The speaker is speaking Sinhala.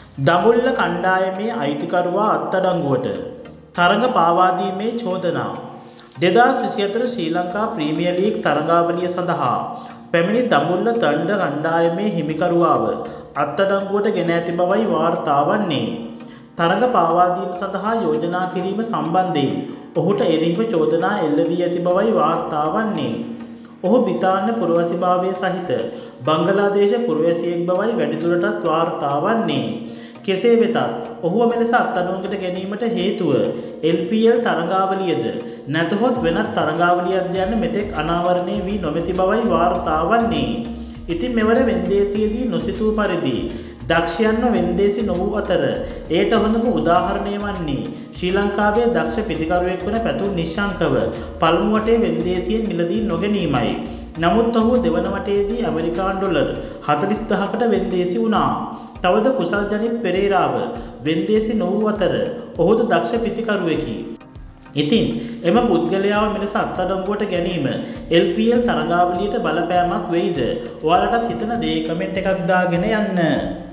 දඹුල්ල කණ්ඩායමේ අයිතිකරුවා අත්අඩංගුවට තරඟ පාවා දීමේ චෝදනා 2024 ශ්‍රී ලංකා ප්‍රීමියර් ලීග් තරඟාවලිය සඳහා පැමිණි දඹුල්ල තණ්ඩ කණ්ඩායමේ හිමිකරුවාව අත්අඩංගුවට ගෙන ඇති බවයි වාර්තා වන්නේ. තරඟ පාවා දීම සඳහා යෝජනා කිරීම සම්බන්ධයෙන් ඔහුට එරෙහිව චෝදනා එල්ල වී ඇති බවයි වාර්තා වන්නේ. ඔහු බ්‍රිතාන්‍ය පුරවැසිභාවය සහිත බංගලාදේශ පුරවැසියෙක් බවයි වැඩිදුරටත් වාර්තා වන්නේ. කෙසේ වෙතත් ඔහුව මෙලෙස අත්අඩංගුවට ගැනීමට හේතුව LPL තරඟාවලියද නැතහොත් වෙනත් තරඟාවලියක්ද යන්න මෙතෙක් අනාවරණය වී නොමැති බවයි වාර්තා වන්නේ. ඉතින් මෙවර වෙන්දේසියේදී නොසිතූ පරිදි දක්ෂයන්ව වෙන්දේසි නොවූ අතර එයට හොඳම උදාහරණය වන්නේ ශ්‍රී ලංකාවේ දක්ෂ පිතිකරුවෙක් වන පැතුම් නිශ්ශංකව පළමු වටේ වෙන්දේසියෙන් මිලදී නොගැනීමයි. නමුත් ඔහු දෙවන වටේදී ඇමරිකානු ඩොලර් 40000කට වෙන්දේසි වුණා. තවද කුසල් ජනිත් පෙරේරාව වෙන්දේසි නොවූ අතර ඔහුද දක්ෂ පිතිකරුවෙකි. ඉතින් එම පුද්ගලයාව මෙලෙස අත්අඩංගුවට ගැනීම LPL තරඟාවලියට බලපෑමක් වෙයිද? ඔයාලටත් හිතන දේ කමෙන්ට් එකක් දාගෙන යන්න.